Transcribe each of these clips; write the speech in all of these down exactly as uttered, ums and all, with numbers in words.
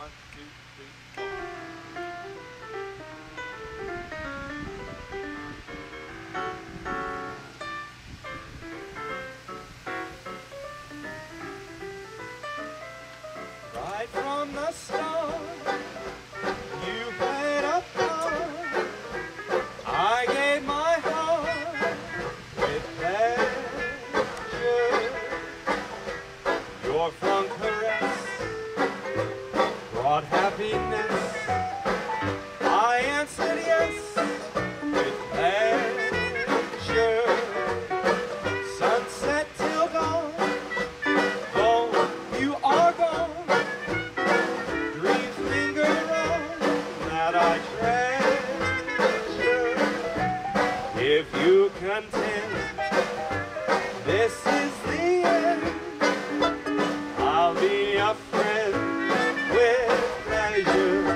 One, two, three, four. Right from the start, you played a part. I gave my heart with pleasure. Your fond caress brought happiness. I answered yes with pleasure. Sunset till dawn, though you are gone. Dreams linger on that I treasure. If you contend this is the end, I'll be a friend with pleasure.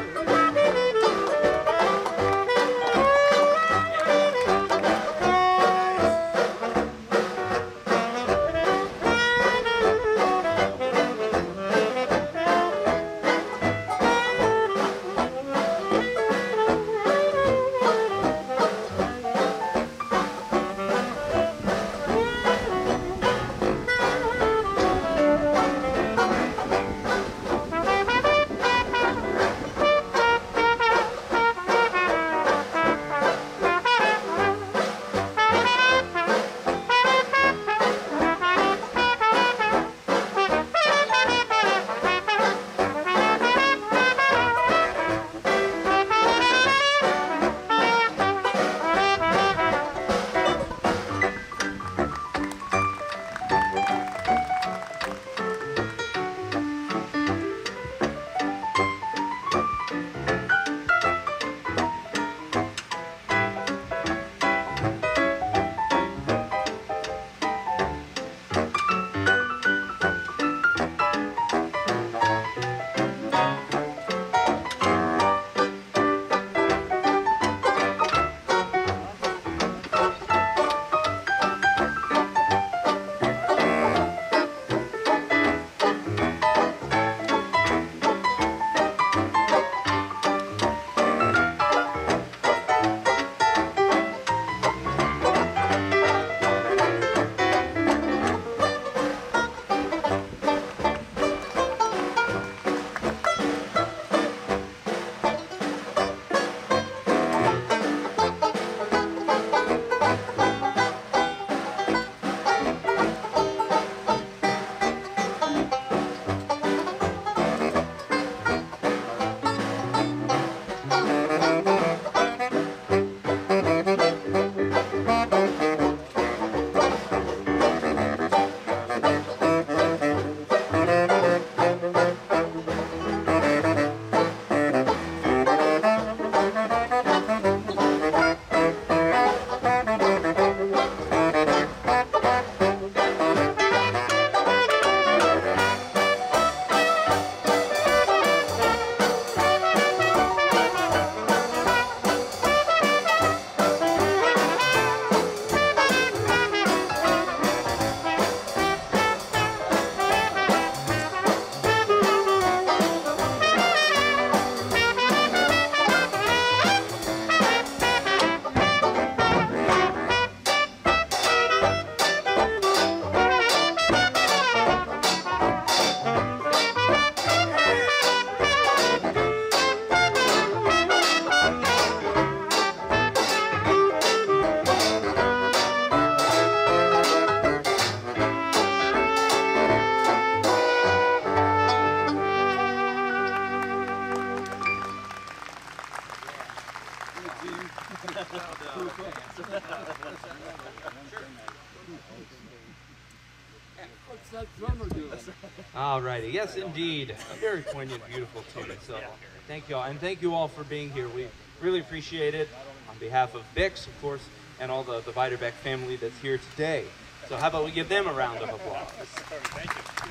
All righty, yes indeed, a very poignant, beautiful tune. So thank you all, and thank you all for being here. We really appreciate it on behalf of Bix, of course, and all the, the Beiderbecke family that's here today. So how about we give them a round of applause? Thank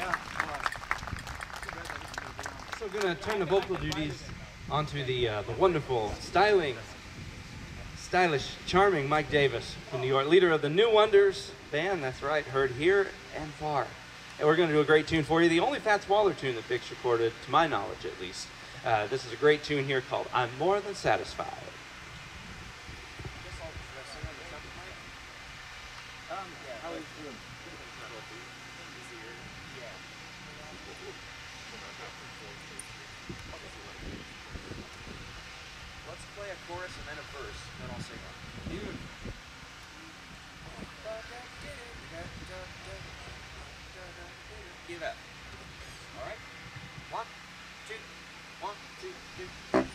you. So we're going to turn the vocal duties onto the, uh, the wonderful, styling, stylish, charming Mike Davis from New York, leader of the New Wonders band, that's right, heard here and far. And we're going to do a great tune for you, the only Fats Waller tune that Bix recorded, to my knowledge at least. Uh, this is a great tune here called I'm More Than Satisfied. Let's play a chorus and then a verse, then I'll sing one. Dude. Give that. All right. One, two, one, two, two.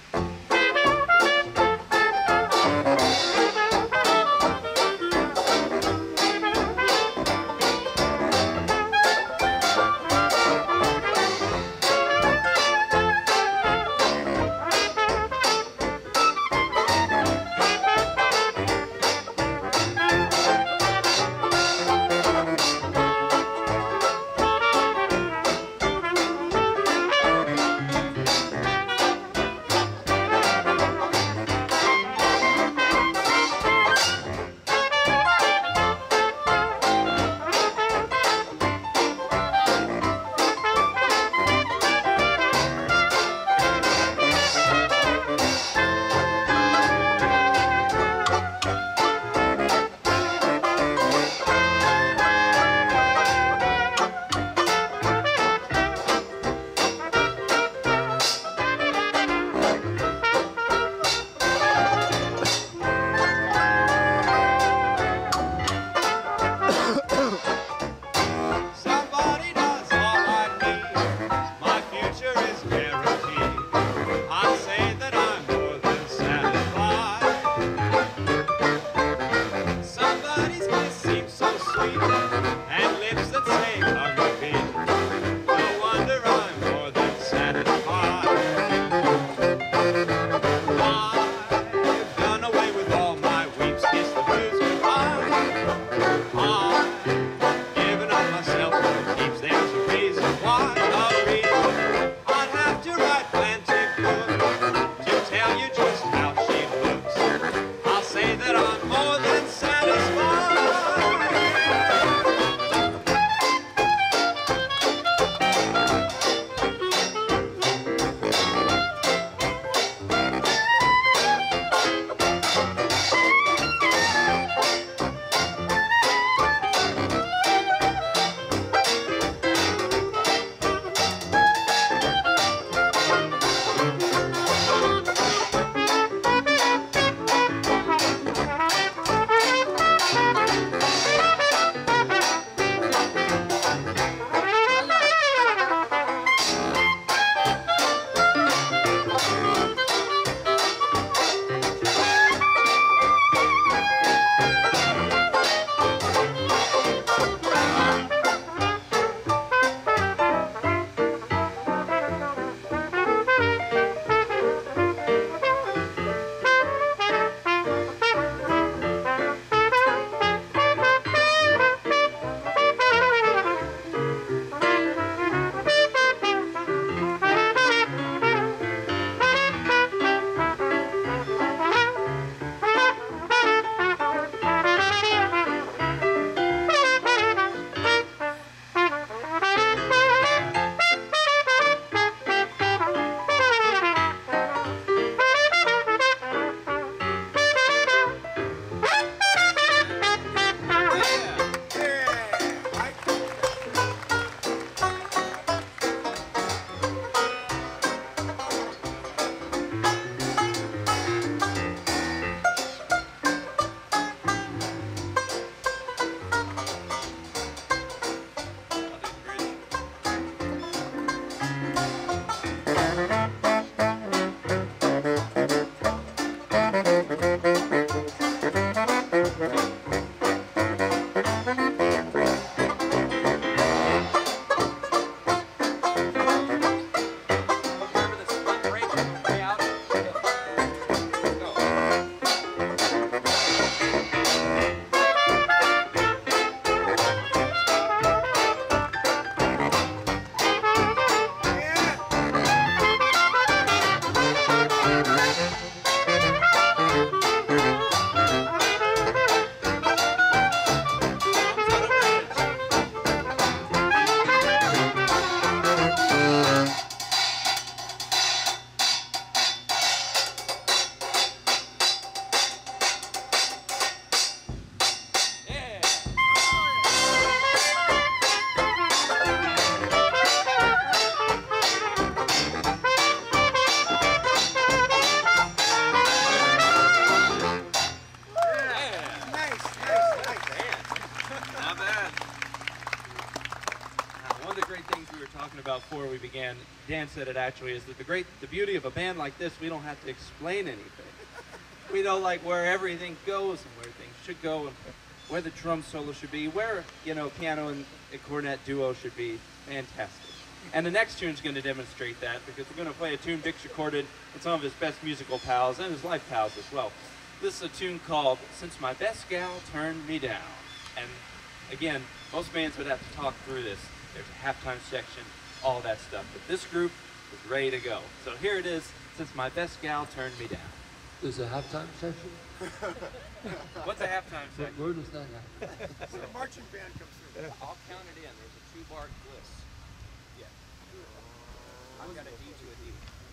began, Dan said it actually, is that the great, the beauty of a band like this, we don't have to explain anything. We know like where everything goes and where things should go and where the drum solo should be, where, you know, piano and a cornet duo should be. Fantastic. And the next tune is going to demonstrate that, because we're going to play a tune Bix recorded with some of his best musical pals and his life pals as well. This is a tune called Since My Best Gal Turned Me Down. And again, most bands would have to talk through this. There's a halftime section, all that stuff. But this group is ready to go. So here it is, Since My Best Gal Turned Me Down. There's a halftime section? What's a halftime section? Where does that happen? So the marching band comes through. I'll count it in. There's a two-bar gliss. Yeah. I've got a D to a D.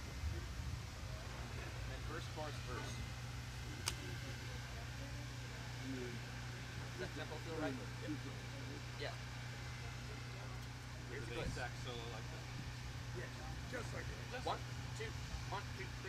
And then first bar's verse. Does that tempo feel right? Yeah. Here's a gliss. Sax solo like that. Yeah, just like that. One, two, one, two, three.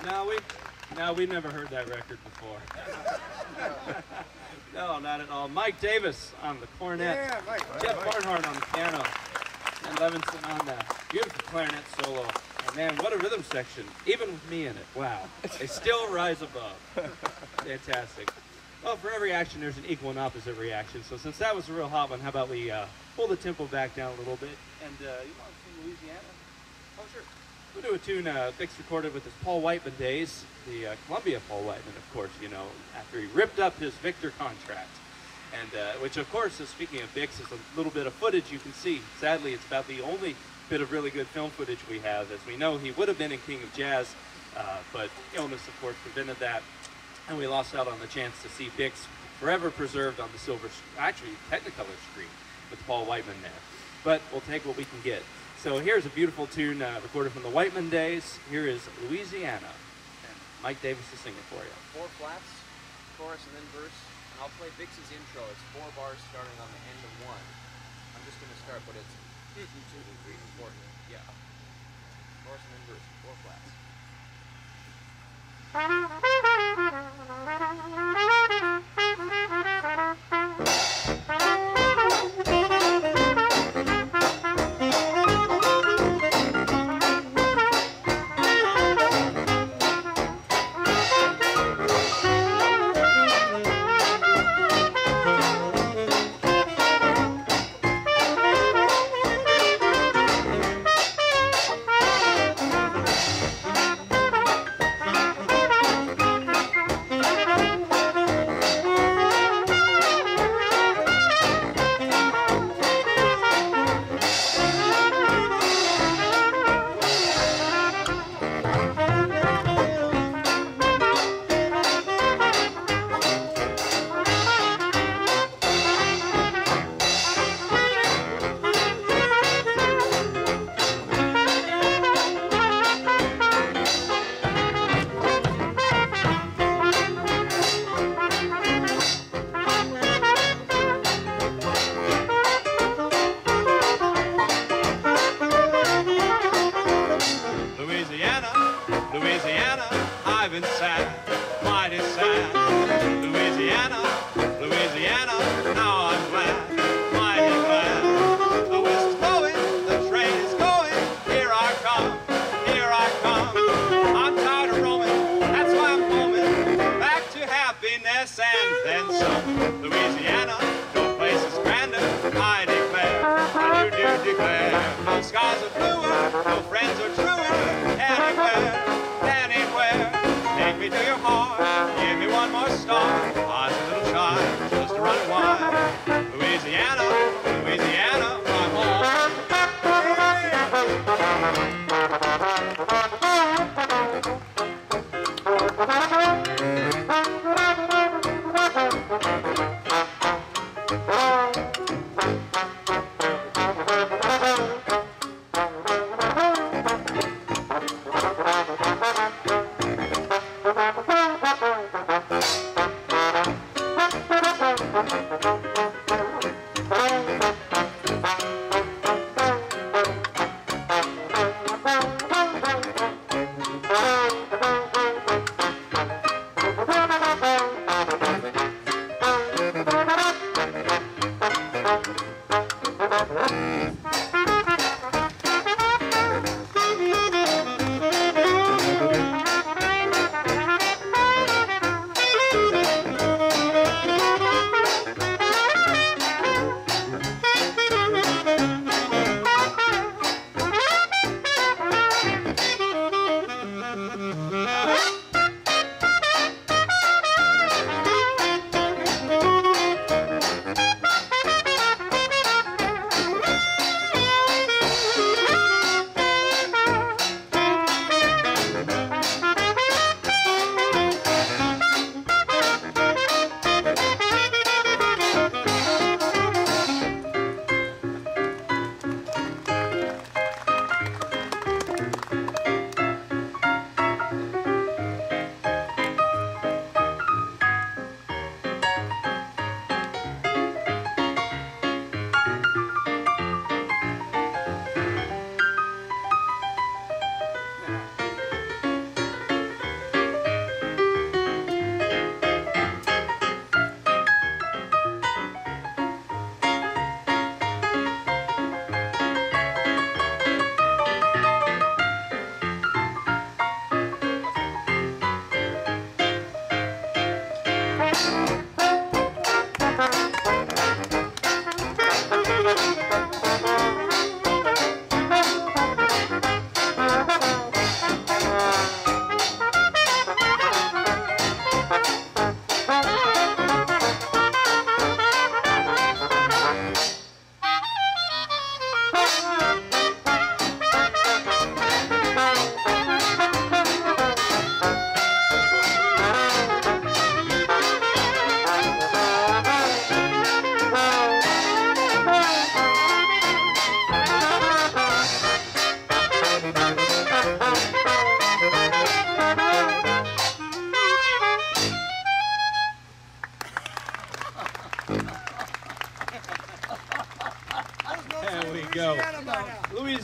No, we, no, we've never heard that record before. No, not at all. Mike Davis on the cornet. Yeah, Mike. Jeff Mike. Barnhart on the piano. And Levinson on the beautiful clarinet solo. And man, what a rhythm section. Even with me in it. Wow. They still rise above. Fantastic. Well, for every action, there's an equal and opposite reaction. So since that was a real hot one, how about we uh, pull the tempo back down a little bit? And uh, you want to sing Louisiana? Oh, sure. We'll do a tune uh, Bix recorded with his Paul Whiteman days, the uh, Columbia Paul Whiteman, of course, you know, after he ripped up his Victor contract. And uh, which, of course, is, speaking of Bix, is a little bit of footage you can see. Sadly, it's about the only bit of really good film footage we have. As we know, he would have been in King of Jazz, uh, but illness, of course, prevented that. And we lost out on the chance to see Bix forever preserved on the silver, actually, Technicolor screen with Paul Whiteman there. But we'll take what we can get. So here's a beautiful tune uh, recorded from the Whiteman days. Here is Louisiana. And Mike Davis is singing for you. Four flats, chorus, and then verse. And I'll play Bix's intro. It's four bars starting on the end of one. I'm just going to start, but it's two, two, three, four. Yeah. Chorus and then verse. Four flats.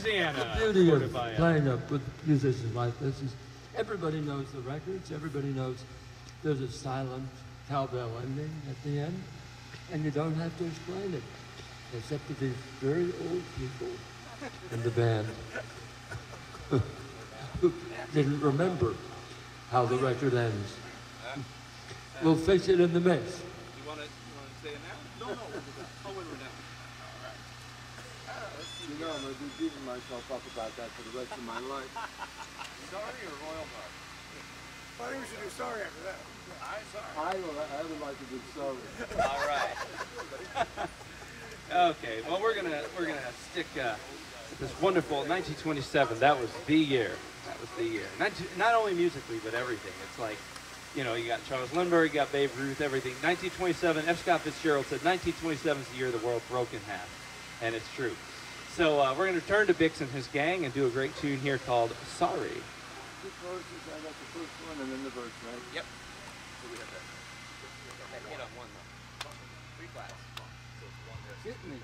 Louisiana. The beauty of recorded by, uh, playing up with musicians like this is everybody knows the records, everybody knows there's a silent cowbell ending at the end, and you don't have to explain it, except to these very old people in the band who didn't remember how the record ends. We'll fix it in the mix. You want to you want to say it now? No, no. Oh, when we're done. You know, I'm going to be beating myself up about that for the rest of my life. Sorry or royal mark? I think we should do sorry after that. I'm sorry. I would, I would like to be sorry. All right. Okay. Well, we're gonna we're gonna stick uh, this wonderful nineteen twenty-seven. That was the year. That was the year. Not not only musically, but everything. It's like, you know, you got Charles Lindbergh, you got Babe Ruth, everything. nineteen twenty-seven. F. Scott Fitzgerald said nineteen twenty-seven is the year the world broke in half, and it's true. So uh, we're gonna turn to Bix and his gang and do a great tune here called "Sorry." Two verses, I got the first one and then the verse, right? Yep. So we have that. That hit on one though. Three flats. Hit me.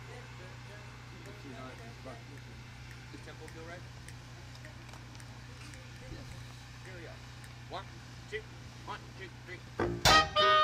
Does tempo feel right? Here we go. One, two, one, two, three.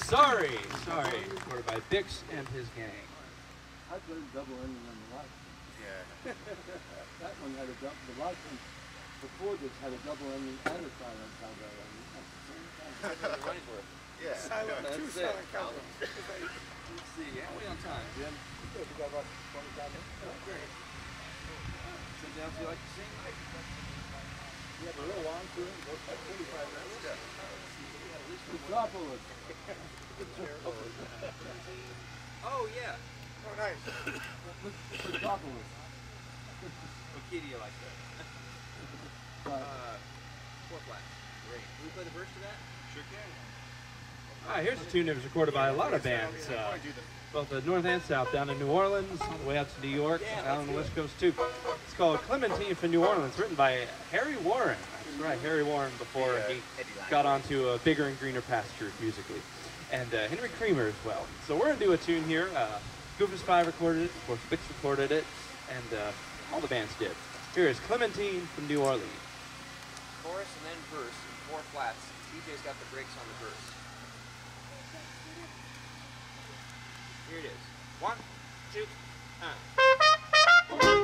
Sorry, sorry, recorded by Bix and his gang. I played double ending on the last one. Yeah. That one had a double, the last one before this had a double ending and a silent cowbell ending at the same time. Running for it. Yeah. Silent, That's two it. silent cowbells. Let's see, how are we on time, Jim? We got about twenty-five minutes. Oh, great. Something else you like to sing? We have a little long to it, goes like forty-five minutes. Metropolis. Oh, yeah. Oh, nice. Metropolis. What key do you like that? Uh, Uh, four flat. Great. Can we play the verse to that? Sure can. All right, here's a tune that was recorded by a lot of bands, uh, both the north and south, down in New Orleans, all the way out to New York, out on the West Coast too. It's called Clementine from New Orleans, written by Harry Warren. That's right, Harry Warren before he got onto a bigger and greener pastures musically. And uh, Henry Creamer as well. So we're going to do a tune here. Uh, Goofus five recorded it, of course Bix recorded it, and uh, all the bands did. Here is Clementine from New Orleans. Chorus and then verse in four flats. D J's got the breaks on the verse. Here it is. One, two, uh.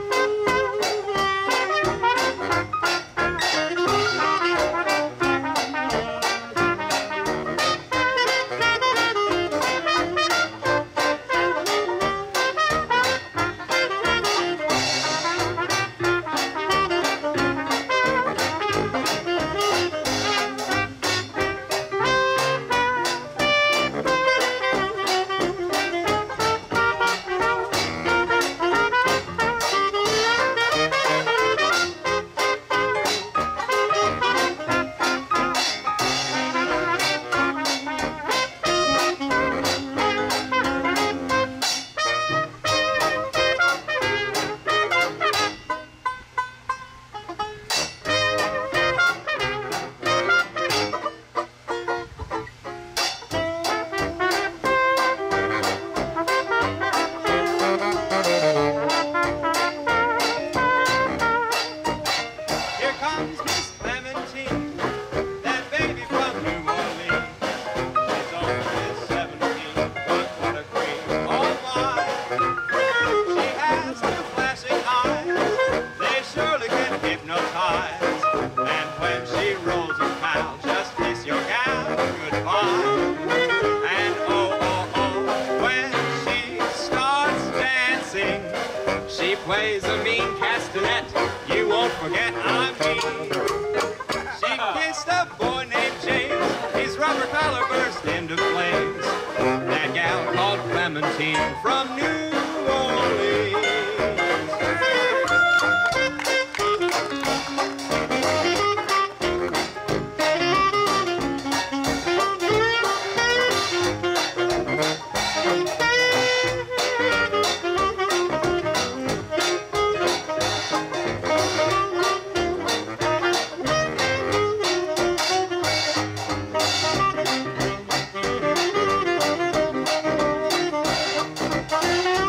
plays a mean castanet, you won't forget I'm mean. She kissed a boy named James, his rubber collar burst into flames. That gal called Clementine from New Orleans. Thank you.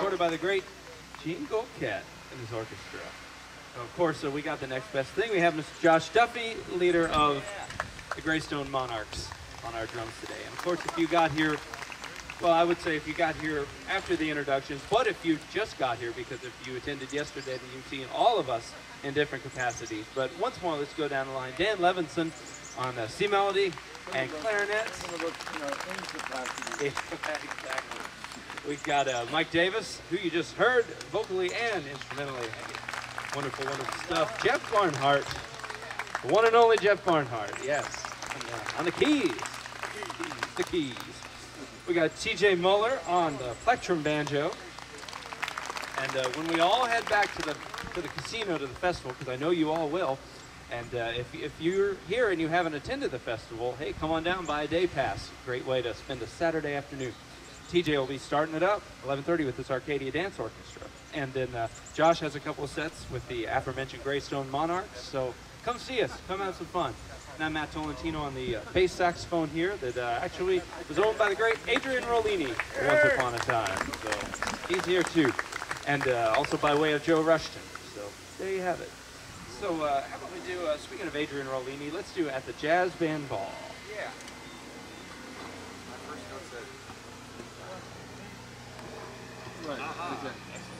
supported by the great Gene Goldcat and his orchestra. And of course, uh, we got the next best thing. We have Mister Josh Duffee, leader of the Greystone Monarchs, on our drums today. And of course, if you got here, well, I would say if you got here after the introductions, but if you just got here, because if you attended yesterday, then you've seen all of us in different capacities. But once more, let's go down the line. Dan Levinson on uh, C melody and clarinet. Exactly. We've got uh, Mike Davis, who you just heard vocally and instrumentally. Wonderful, wonderful stuff. Jeff Barnhart, the one and only Jeff Barnhart, yes. And, uh, on the keys, the keys. We got T J Muller on the plectrum banjo. And uh, when we all head back to the to the casino, to the festival, because I know you all will, and uh, if, if you're here and you haven't attended the festival, hey, come on down, buy a day pass. Great way to spend a Saturday afternoon. T J will be starting it up eleven thirty with this Arcadia Dance Orchestra. And then uh, Josh has a couple of sets with the aforementioned Greystone Monarchs. So come see us, come have some fun. And I'm Matt Tolentino on the uh, bass saxophone here that uh, actually was owned by the great Adrian Rollini once upon a time. So he's here too. And uh, also by way of Joe Rushton. So there you have it. So uh, how about we do, uh, speaking of Adrian Rollini, let's do At the Jazz Band Ball. Yeah. My first note said. Right. Aha. Okay.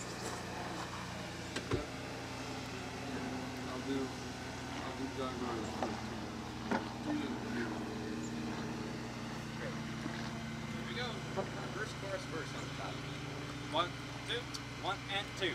I'll do. I'll do John Rose first. Great. Here we go. First chorus, verse on the top. One, two, one and two.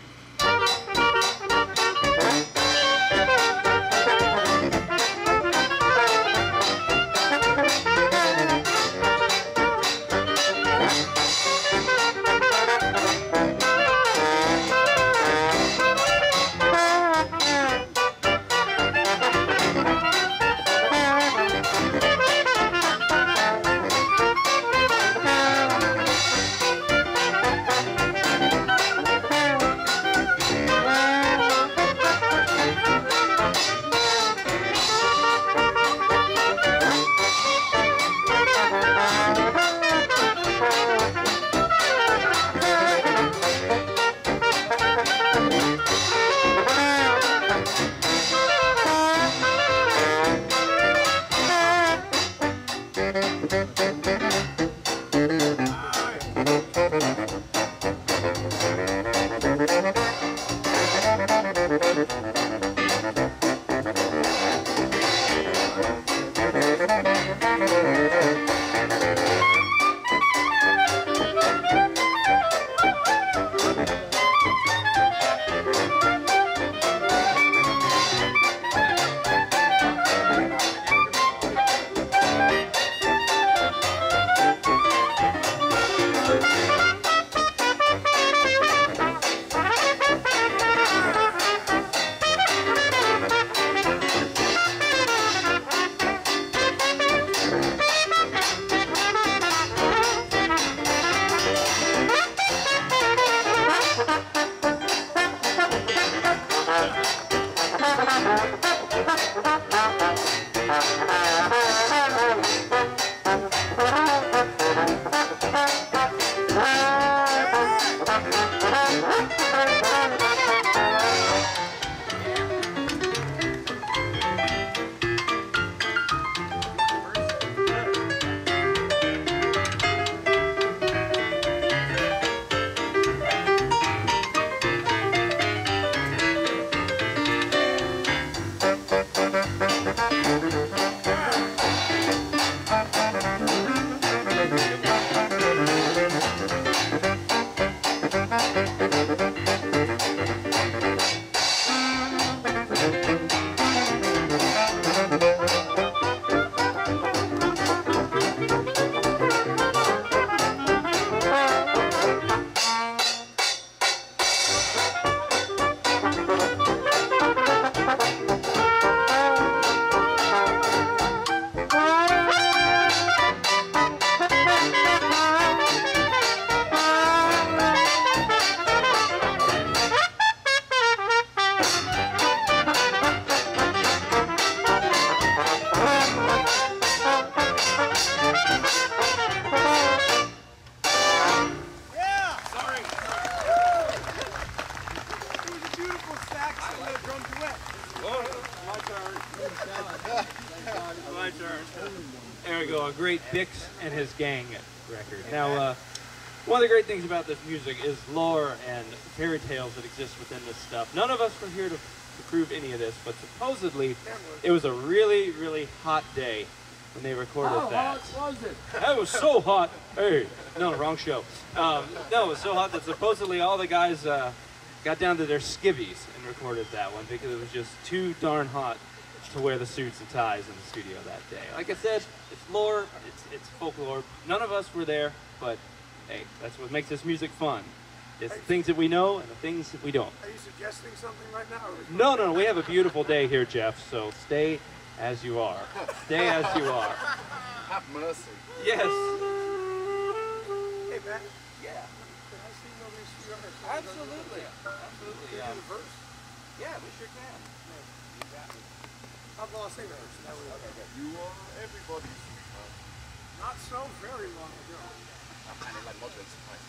So a great Bix and his gang record. Now, uh, one of the great things about this music is lore and fairy tales that exist within this stuff. None of us were here to, to prove any of this, but supposedly it was a really, really hot day when they recorded How that. hot was it? That was so hot. Hey, no, wrong show. Um, no, it was so hot that supposedly all the guys uh, got down to their skivvies and recorded that one because it was just too darn hot to wear the suits and ties in the studio that day. Like I said, it's lore, it's, it's folklore. None of us were there, but hey, that's what makes this music fun. It's the things that we know and the things that we don't. Are you suggesting something right now? Or is No, no, we have a beautiful day here, Jeff, so stay as you are. Stay as you are. Have mercy. Yes. Hey, Matt. Yeah. Can I see nobody's rehearsal? Absolutely. Absolutely. Can you Yeah. do the verse? Yeah, we sure can. How long sing the verse? That way. Okay, good. You are everybody's sweetheart. Not so very long ago. I'm kind of like multiinstrumentalist.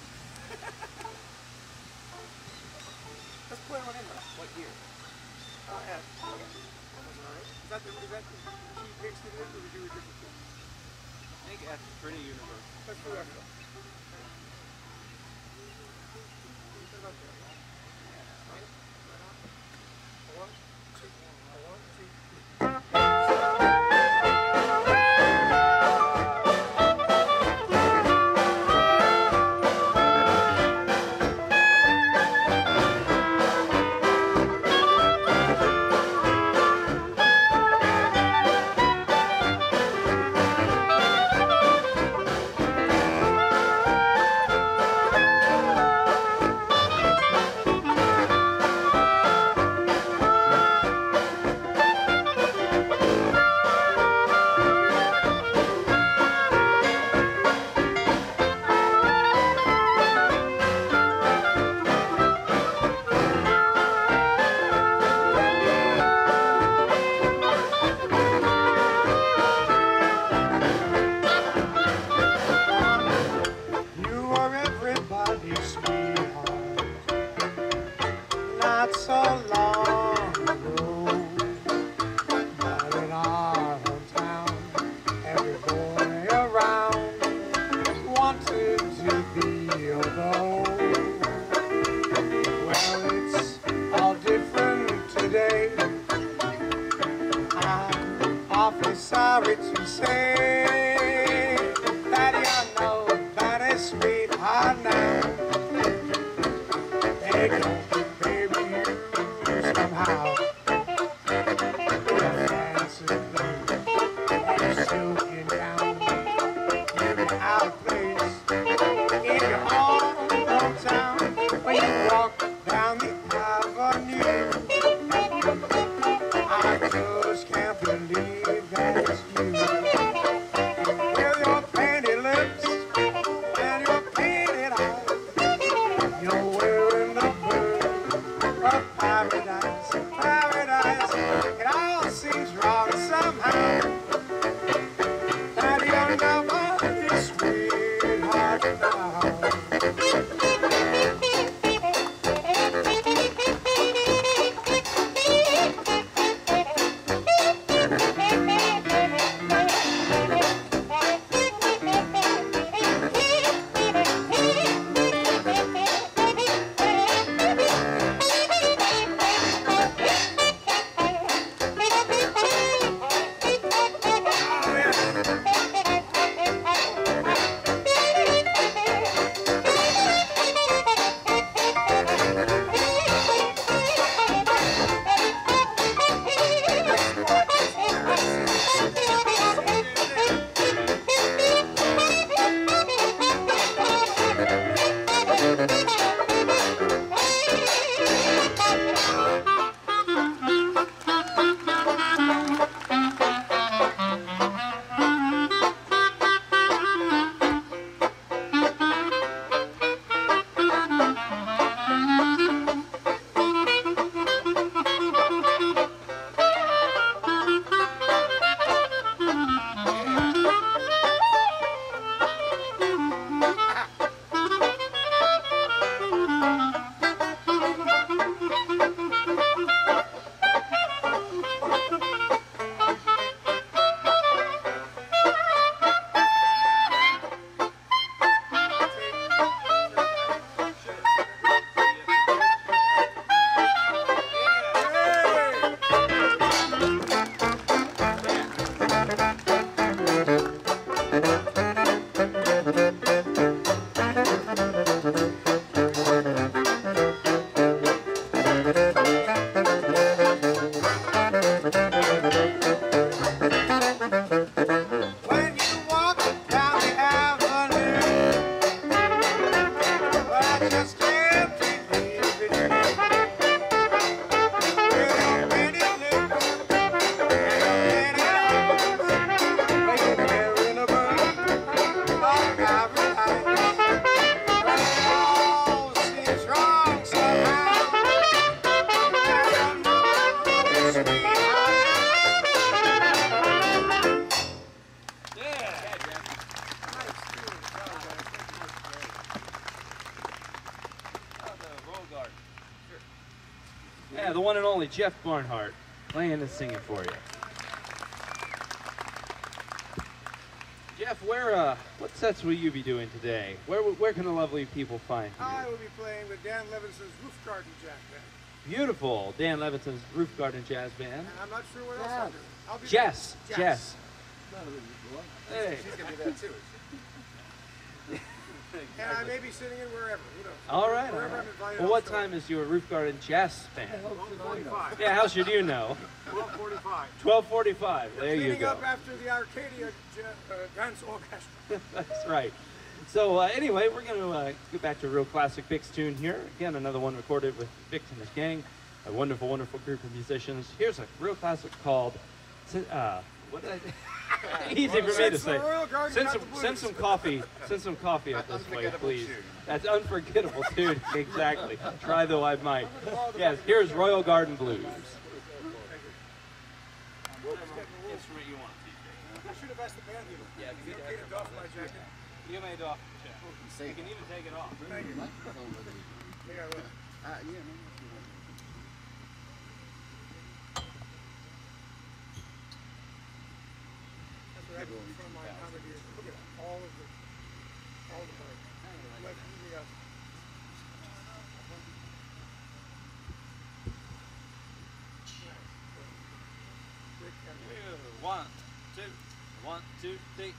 Let's play one in there. What year? Uh, F. Okay. That was all right. Is that the, is that the key mixed it in, or did you do a different key? I think F is pretty universal. Let's do F. One, two, one, two. You are everybody's sweetheart. Not so long ago, but in our hometown, every boy around wanted to be your beau. Well, it's all different today. I'm awfully sorry to say that you know sweetheart now. They don't, baby, you somehow. Your fancy blue and silky gown. You're out of place in your own hometown. When you walk down the avenue, I just can't believe that it's you. With your painted lips, you're wearing the bird Yeah, the one and only Jeff Barnhart playing and singing for you. Jeff, where, uh, what sets will you be doing today? Where, where can the lovely people find you? I will be playing with Dan Levinson's Roof Garden Jazz Band. Beautiful. Dan Levinson's Roof Garden Jazz Band. And I'm not sure what else I'll do. I'll be Jess. Jess. Jess. Hey. She's going to do that too. And I may be sitting in wherever. Who knows? All right. Wherever All right. I'm invited, Well, I'll what show time up. is your Roof Garden Jazz Band? twelve forty-five. Yeah, how should you know? twelve forty-five. twelve forty-five. There you Cleaning go. up after the Arcadia J- uh, Dance Orchestra. That's right. So uh, anyway, we're going to uh, get back to a real classic Bix tune here. Again, another one recorded with Bix and his gang. A wonderful, wonderful group of musicians. Here's a real classic called, uh, what did I Easy for me to say. Send some, send some coffee, send some coffee up this way, please. That's unforgettable tune, exactly. Try though I might. Yes, here's Royal Garden Blues. Instrument you want, I should have asked the band leader. Yeah, Is it okay to doff my jacket? You may doff. You can even take it off. Thank you. Yeah, I will. Uh, yeah, no, no. That's what I do from my congregation. Look at all of the, all the birds. Like eating us. One, two, one, two, three.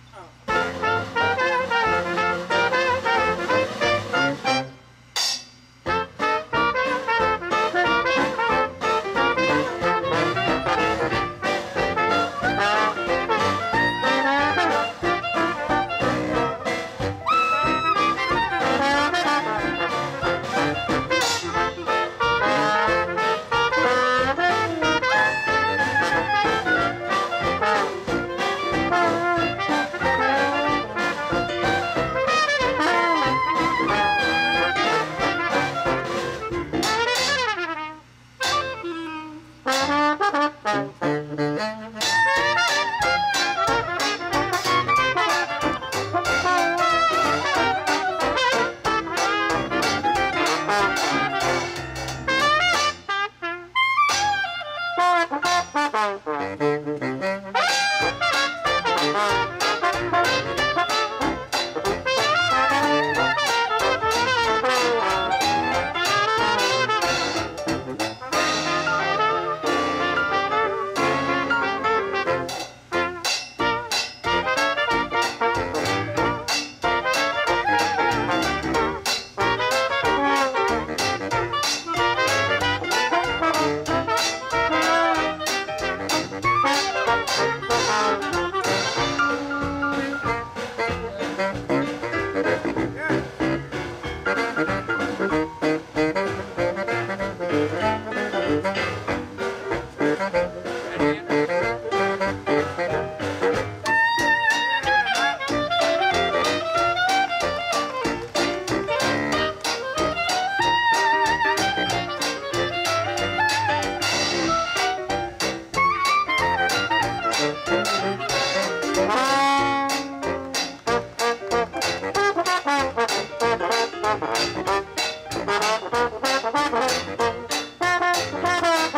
Thank you.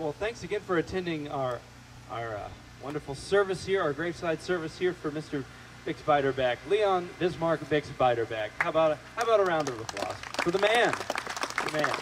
Well, thanks again for attending our our uh, wonderful service here, our graveside service here for Mister Bix Beiderbecke, Leon Bismarck Bix Beiderbecke. How about a, how about a round of applause for the man, the man,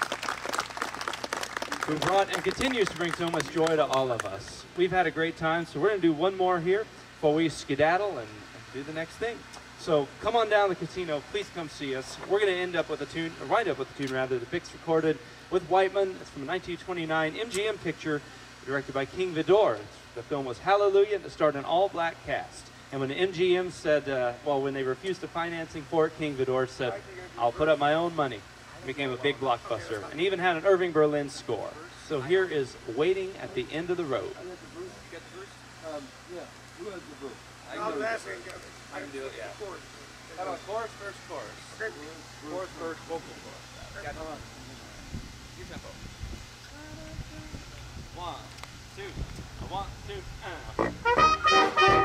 who brought and continues to bring so much joy to all of us. We've had a great time, so we're going to do one more here before we skedaddle and, and do the next thing. So come on down to the casino. Please come see us. We're going to end up with a tune, or wind up with a tune rather, that Bix recorded with Whiteman. It's from a nineteen twenty-nine M G M picture directed by King Vidor. The film was Hallelujah, and it starred an all-black cast. And when M G M said, uh, well, when they refused the financing for it, King Vidor said, I'll put up my own money. It became a big blockbuster, and even had an Irving Berlin score. So here is Waiting at the End of the Road. I got the Bruce. You got the Bruce? Um, yeah. Who has the Bruce? I I can do was it. asking. I can do it, yeah. Chorus. How about chorus, first chorus? Okay. Chorus, first, vocal chorus. Got it. Your tempo. One, two, one, two, uh.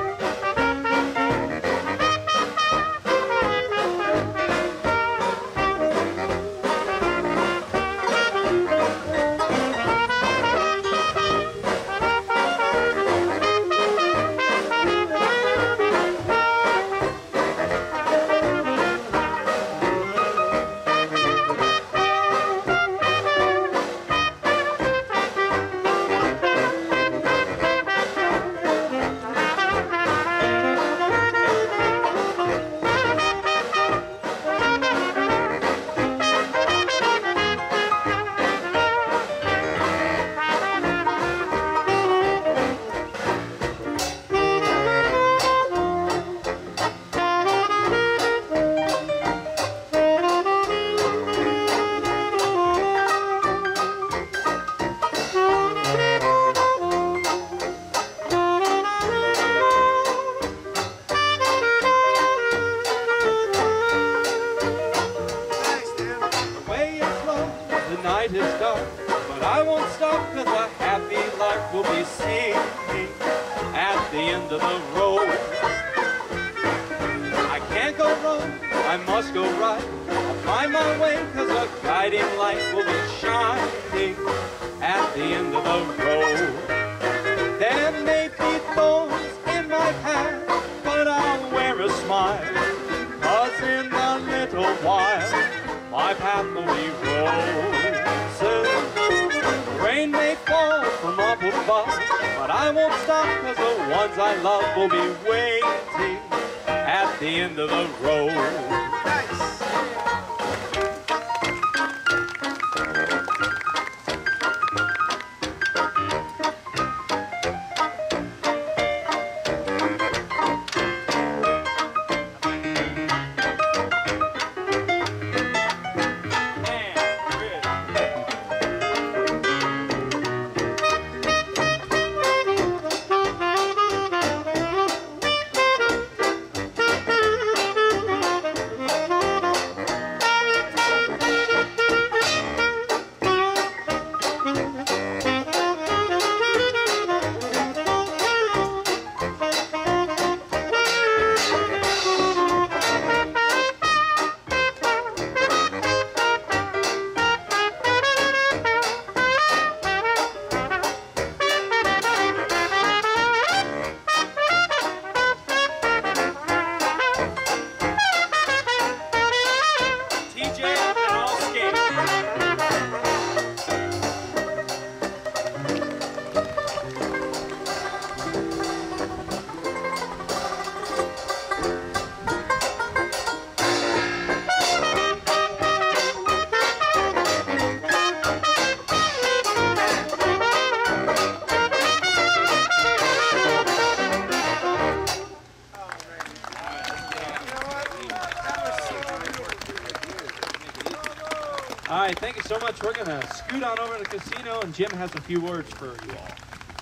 Thank you so much. We're going to scoot on over to the casino, and Jim has a few words for you all. That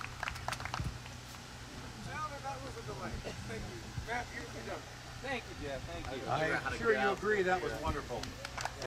was a delay. Thank you. Matt, beautifully done. Thank you, Jeff. Thank you. I'm sure you agree that was wonderful.